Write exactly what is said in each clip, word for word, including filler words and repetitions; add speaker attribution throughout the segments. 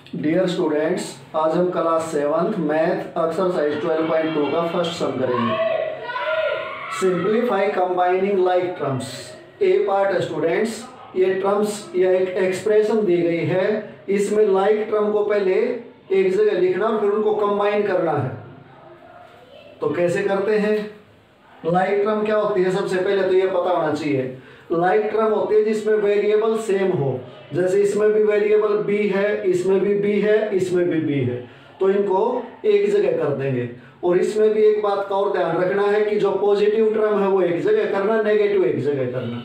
Speaker 1: Dear students, आज हम class seventh math exercise twelve point two का फर्स्ट सम करेंगे। Simplify combining like terms. A part है students, ये टर्म्स या एक एक्सप्रेशन दी गई है, इसमें लाइक टर्म को पहले एक जगह लिखना और फिर उनको कंबाइन करना है। तो कैसे करते हैं? लाइक टर्म क्या होती है? सबसे पहले तो ये पता होना चाहिए। लाइक टर्म होती है जिसमें वेरिएबल सेम हो, जैसे इसमें भी वेरिएबल b है, इसमें भी b है, इसमें भी b है, तो इनको एक जगह कर देंगे। और इसमें भी एक बात का और ध्यान रखना है कि जो पॉजिटिव टर्म है वो एक जगह करना, नेगेटिव एक जगह करना।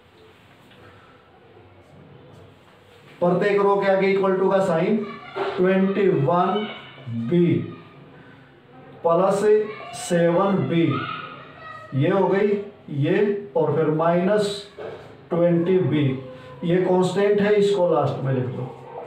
Speaker 1: प्रत्येक रो के आगे इक्वल टू का sign twenty one B plus seven B, ये हो गई ये, और फिर माइनस ट्वेंटी बी, ये कांस्टेंट है, इसको लास्ट में लिख दो।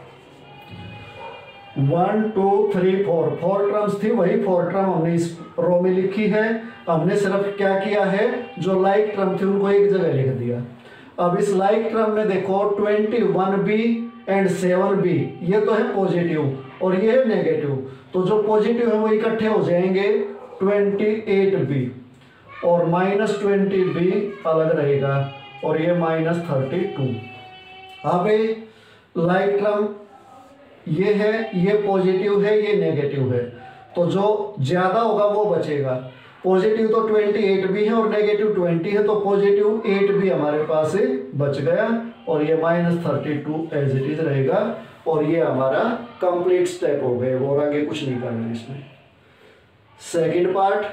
Speaker 1: One two three four four terms थी, वही फोर टर्म हमने इस रो में लिखी है। हमने सिर्फ क्या किया है, जो लाइक टर्म थी उनको एक जगह लिख दिया। अब इस लाइक टर्म में देखो twenty one B and seven B, ये तो है पॉजिटिव और ये है नेगेटिव, तो जो पॉजिटिव है वो इकट्ठे हो जाएंगे ट्वेंटी एट बी, और माइनस ट्वेंटी बी अलग रहेगा, और ये माइनस थर्टी टू। अब लाइक टर्म ये है, ये पॉजिटिव है, ये नेगेटिव है, तो जो ज्यादा होगा वो बचेगा। पॉजिटिव तो ट्वेंटी एट भी है और नेगेटिव ट्वेंटी है, तो पॉजिटिव एट भी हमारे पास बच गया, और ये minus thirty two as it is रहेगा, और ये हमारा कंप्लीट स्टेप हो गए, और आगे कुछ नहीं करना है इसमें। सेकेंड पार्ट,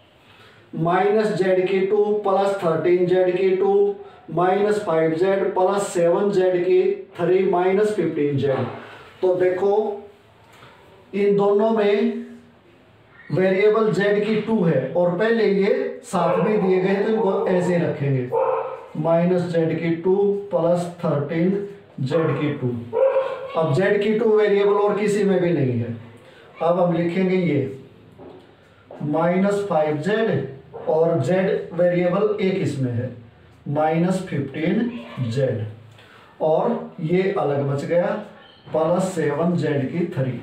Speaker 1: माइनस जेड की टू प्लस थर्टीन जेड की two minus five Z plus seven Z की थ्री माइनस फिफ्टीन जेड। तो देखो इन दोनों में वेरिएबल जेड की टू है और पहले ये साथ में दिए गए, तो इनको ऐसे रखेंगे, माइनस जेड की टू प्लस थर्टीन जेड की टू। अब जेड की टू वेरिएबल और किसी में भी नहीं है, अब हम लिखेंगे ये माइनस फाइव जेड, और z वेरिएबल एक इसमें है माइनस फिफ्टीन जेड, और ये अलग बच गया प्लस सेवन जेड की थ्री।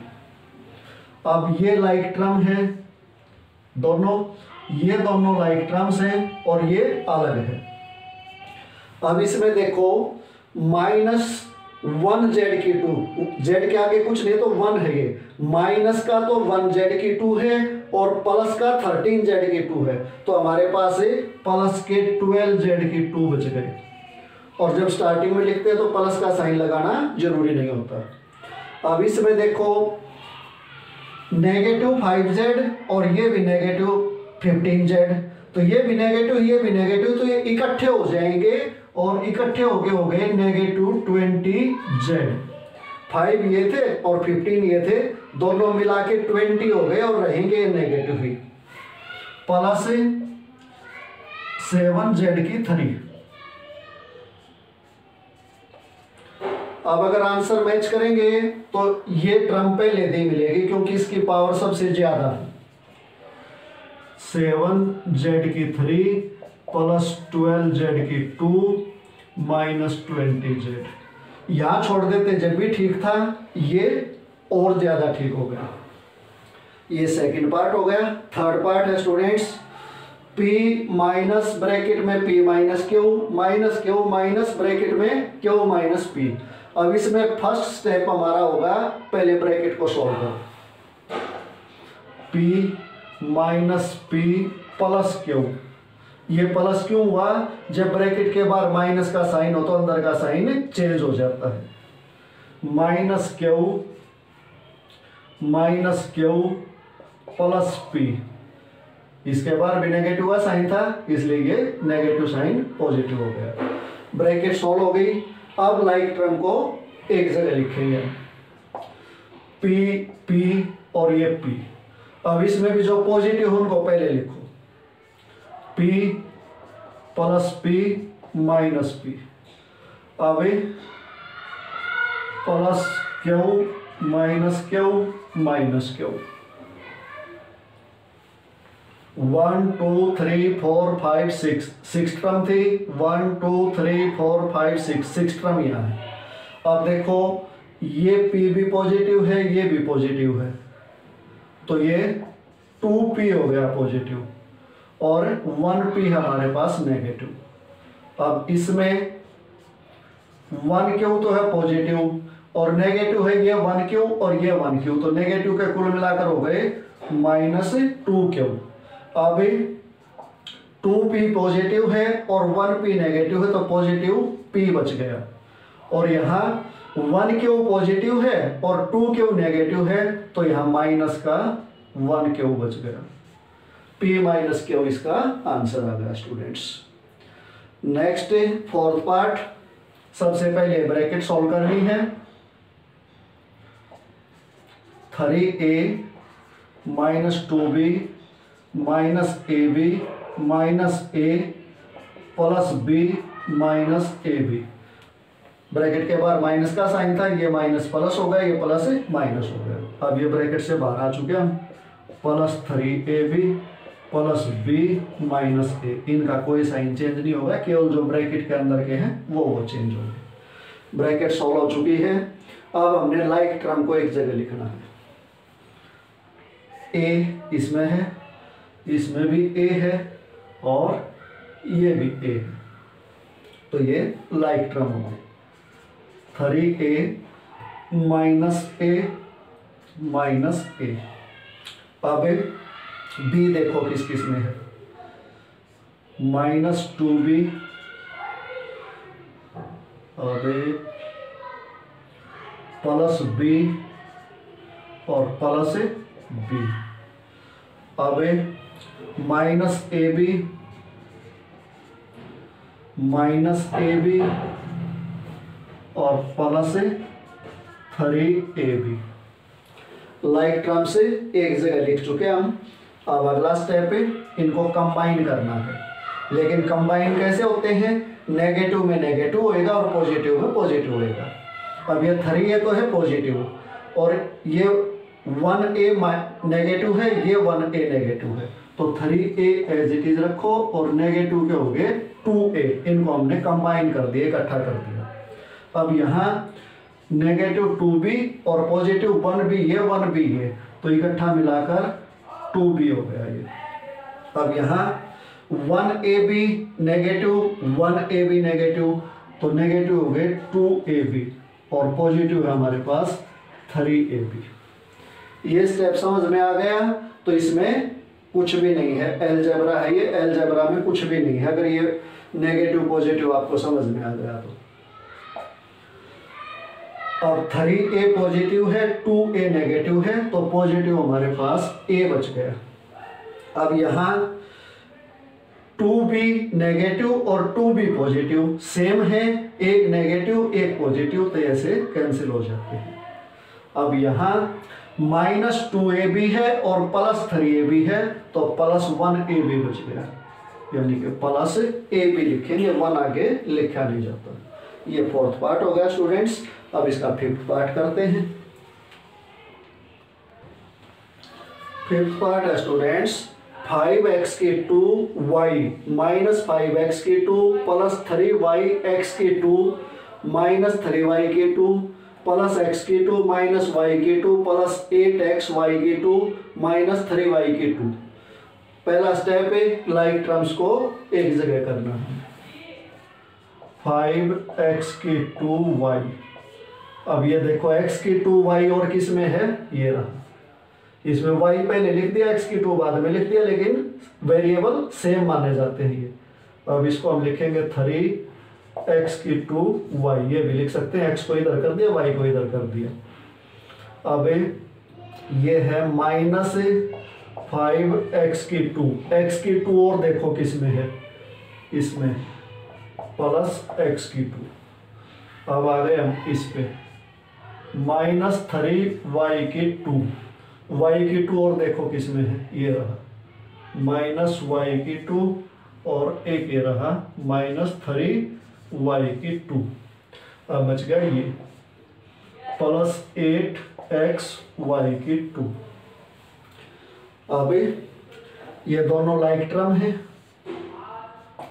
Speaker 1: अब ये लाइक टर्म है दोनों, ये दोनों लाइक टर्म्स हैं और ये अलग है। अब इसमें देखो माइनस वन जेड की टू, जेड के आगे कुछ नहीं तो वन है, ये माइनस का तो वन जेड की टू है और प्लस का थर्टीन जेड की टू है, तो हमारे पास प्लस के ट्वेल्व जेड की टू बच गए। और जब स्टार्टिंग में लिखते हैं तो प्लस का साइन लगाना जरूरी नहीं होता। अब इसमें देखो नेगेटिव फाइव जेड और ये भी नेगेटिव फिफ्टीन जेड, तो ये भी नेगेटिव ये भी नेगेटिव, तो ये इकट्ठे हो जाएंगे, और इकट्ठे हो गए हो गए नेगेटिव ट्वेंटी जेड। फाइव ये थे और फिफ्टीन ये थे, दोनों मिला के ट्वेंटी हो गए और रहेंगे नेगेटिव ही, प्लस सेवन जेड की थ्री। अब अगर आंसर मैच करेंगे तो ये टर्म पे लेते ही मिलेगी, क्योंकि इसकी पावर सबसे ज्यादा है। सेवन जेड की थ्री प्लस ट्वेल्व जेड की टू माइनस ट्वेंटी जेड। यहां छोड़ देते जब भी ठीक था, ये और ज्यादा ठीक हो गया। ये सेकंड पार्ट हो गया। थर्ड पार्ट है स्टूडेंट्स, p माइनस ब्रैकेट में p minus Q minus Q minus bracket में q माइनस p। अब इसमें फर्स्ट स्टेप हमारा होगा, पहले ब्रैकेट को सॉल्व करो, p minus p plus Q. ये प्लस क्यों हुआ? जब ब्रैकेट के बाद माइनस का साइन हो तो अंदर का साइन चेंज हो जाता है। Minus Q minus Q plus P, इसके बाद भी नेगेटिव का साइन था इसलिए ये नेगेटिव साइन पॉजिटिव हो गया। ब्रैकेट सॉल्व हो गई। अब लाइक टर्म को एक जगह लिखेंगे, पी पी और ये पी। अब इसमें भी जो पॉजिटिव हो उनको पहले लिखो, P plus P minus P. अब plus Q minus Q minus Q. One two three four five six, six term थी, one two three four five six, six term यहाँ है। अब देखो ये p भी पॉजिटिव है, ये भी पॉजिटिव है, तो ये टू पी हो गया पॉजिटिव और वन पी हमारे पास नेगेटिव। अब इसमें वन क्यू तो है पॉजिटिव और नेगेटिव है ये वन क्यू और ये वन क्यू, तो नेगेटिव के कुल मिलाकर हो गए माइनस टू क्यू। अब टू पी पॉजिटिव है और वन पी नेगेटिव है, तो पॉजिटिव p बच गया। और यहाँ वन क्यू पॉजिटिव है और टू क्यू नेगेटिव है, तो यहाँ माइनस का वन क्यू बच गया। p माइनस क्यू इसका आंसर आ गया स्टूडेंट्स। नेक्स्ट फोर्थ पार्ट, सबसे पहले ब्रैकेट सॉल्व करनी है। Three A minus two B minus A B minus A plus B minus A B. Bracket के बाहर माइनस का साइन था, ये माइनस प्लस हो गया, ये प्लस माइनस हो गया। अब ये ब्रैकेट से बाहर आ चुके हम। Plus three A B plus B minus A, इनका कोई साइन चेंज नहीं होगा, केवल जो ब्रैकेट के अंदर के हैं वो वो चेंज होंगे। ब्रैकेट सॉल्व हो चुकी है। अब हमने लाइक टर्म को एक जगह लिखना है। ए इसमें है, इसमें भी ए है और ये भी ए है, तो ये लाइक टर्म हो गई। Three A minus A minus A. अब बी देखो किस किस में है, माइनस टू बी, अब प्लस बी और प्लस बी। अब minus A B minus A B और plus three A B. Like term से एक जगह लिख चुके हम। अब अगला स्टेप है, इनको कंबाइन करना है। लेकिन कंबाइन कैसे होते हैं, नेगेटिव में नेगेटिव होएगा और पॉजिटिव में पॉजिटिव होएगा। अब ये थ्री ए तो है पॉजिटिव और ये वन ए नेगेटिव है, ये वन ए नेगेटिव है, तो three A as it is रखो और नेगेटिव के हो गए टू ए, इनको हमने कंबाइन कर दिया, इकट्ठा कर दिया। अब यहाँ नेगेटिव टू बी और पॉजिटिव वन बी, ये वन बी है, तो इकट्ठा मिलाकर टू बी हो गया ये। अब यहाँ one A B negative, one A B negative, तो नेगेटिव हो गए टू ए बी और पॉजिटिव है हमारे पास थ्री ए बी। ये स्टेप समझ में आ गया, तो इसमें कुछ भी नहीं है, अलजेब्रा है ये, अलजेब्रा में कुछ भी नहीं है अगर ये नेगेटिव पॉजिटिव आपको समझ में आ गया तो। और थ्री ए पॉजिटिव है, टू ए नेगेटिव है, तो पॉजिटिव हमारे पास ए बच गया। अब यहाँ टू बी नेगेटिव और टू बी पॉजिटिव सेम है, एक नेगेटिव एक पॉजिटिव, तो ऐसे कैंसिल हो जाते हैं। अब यहाँ माइनस टू ए बी है और प्लस थ्री ए बी है, तो प्लस वन ए बी बच गया, यानी कि प्लस ए बी लिखेंगे, वन आगे लिखा नहीं जाता। ये फोर्थ पार्ट हो गया स्टूडेंट्स। अब इसका फिफ्थ पार्ट करते हैं। फिफ्थ पार्ट है स्टूडेंट्स, फाइव एक्स की two Y minus five X की two plus three Y X की टू माइनस थ्री वाई की टू प्लस एक्स की टू माइनस वाई की two plus eight X Y की टू माइनस थ्री वाई की two. पहला step है like terms को एक जगह करना है। फाइव एक्स की टू वाई, अब ये देखो x की टू वाई और किस में है, ये रहा, इसमें y पहले लिख दिया, x की टू बाद में लिख दिया, लेकिन वेरिएबल सेम माने जाते हैं ये। अब इसको हम लिखेंगे थ्री एक्स की टू वाई, ये भी लिख सकते हैं, x को इधर कर दिया, y को इधर कर दिया। अब ये है माइनस फाइव एक्स की टू, एक्स की टू और देखो किस में है, इसमें प्लस एक्स की टू। अब आ गए हम इस पे माइनस थ्री वाई की टू, वाई की टू और देखो किस में है, ये रहा माइनस वाई की टू और एक ये रहा माइनस थ्री वाई की टू। अब बच गया ये प्लस एट एक्स वाई की टू। अब ये दोनों लाइक टर्म है,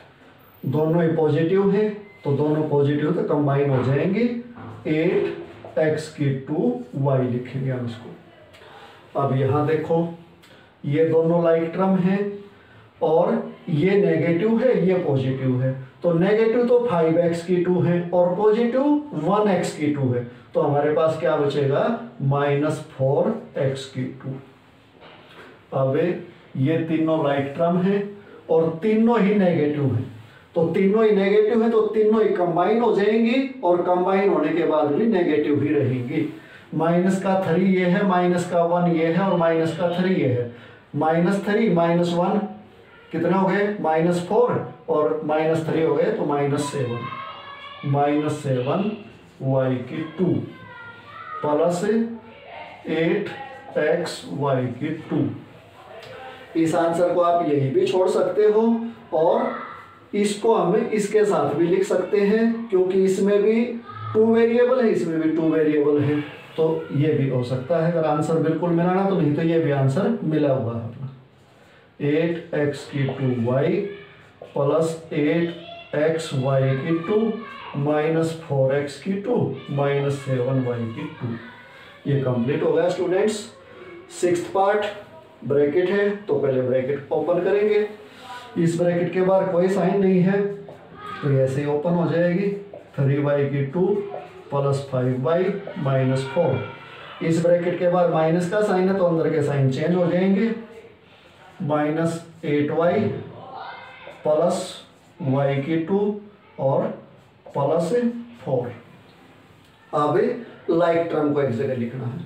Speaker 1: दोनों ही पॉजिटिव है, तो दोनों पॉजिटिव तो कंबाइन हो जाएंगे। एट एक्स की टू वाई लिखेंगे हम इसको। अब यहाँ देखो ये दोनों लाइक टर्म हैं और ये नेगेटिव है ये पॉजिटिव है, तो नेगेटिव तो फाइव एक्स की टू है और पॉजिटिव वन एक्स की टू है, तो हमारे पास क्या बचेगा माइनस फोर एक्स की टू। अब ये तीनों लाइक टर्म है और तीनों ही नेगेटिव है, तो तीनों ही नेगेटिव है तो तीनों ही कंबाइन हो जाएंगी और कंबाइन होने के बाद भी नेगेटिव ही रहेंगी। माइनस का थ्री ये है, माइनस का वन ये है और माइनस का थ्री ये है। माइनस थ्री माइनस वन कितने हो गए माइनस फोर और माइनस थ्री हो गए तो minus seven. Minus seven Y की two plus eight X Y की टू। इस आंसर को आप यही भी छोड़ सकते हो और इसको हम इसके साथ भी लिख सकते हैं क्योंकि इसमें भी टू वेरिएबल है इसमें भी टू वेरिएबल है, तो ये भी हो सकता है। अगर आंसर बिल्कुल मिलाना तो नहीं तो ये भी आंसर मिला हुआ है। एट एक्स की two Y plus eight X Y की टू माइनस फोर एक्स की टू माइनस सेवन वाई की टू। ये कंप्लीट हो गया स्टूडेंट्स। सिक्स्थ पार्ट ब्रैकेट है तो पहले ब्रैकेट ओपन करेंगे, इस ब्रैकेट के बाहर कोई साइन नहीं है तो ऐसे ही ओपन हो जाएगी। थ्री वाई की two plus five Y minus four. इस ब्रैकेट के बाद माइनस का साइन है तो अंदर के साइन चेंज हो जाएंगे। Minus eight Y plus Y की टू और प्लस फोर। अब लाइक टर्म को एक जगह लिखना है।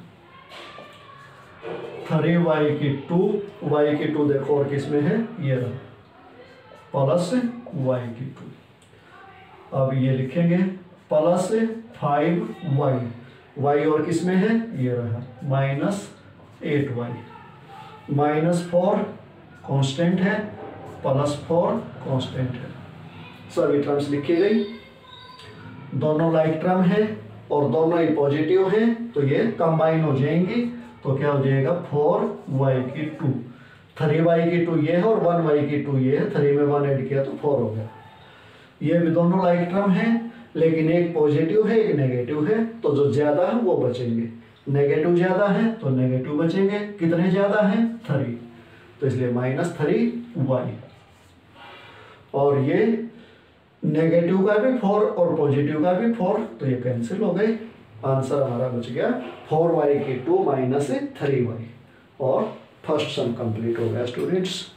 Speaker 1: थ्री वाई की टू वाई की टू देखो और किस में है ये रहा प्लस वाई की टू। अब ये लिखेंगे प्लस फाइव वाई वाई और किस में है ये रहा minus eight Y minus four constant है प्लस फोर कांस्टेंट है। सभी टर्म्स लिखी गई। दोनों लाइक टर्म है और दोनों ही पॉजिटिव हैं तो ये कंबाइन हो जाएंगी, तो क्या हो जाएगा फोर वाई की टू। थ्री वाई की टू ये है और वन वाई की टू ये है, थ्री में वन ऐड किया तो फोर हो गया। ये भी दोनों लाइक टर्म है लेकिन एक पॉजिटिव है एक नेगेटिव है, तो जो ज्यादा है वो बचेंगे। नेगेटिव ज्यादा है तो नेगेटिव बचेंगे। कितने ज्यादा है थ्री, तो इसलिए माइनस थ्री वाई। और ये नेगेटिव का भी फोर और पॉजिटिव का भी फोर, तो ये कैंसिल हो गए। आंसर हमारा बच गया फोर वाई की टू माइनस थ्री वाई और फर्स्ट सम कंप्लीट हो गया स्टूडेंट्स।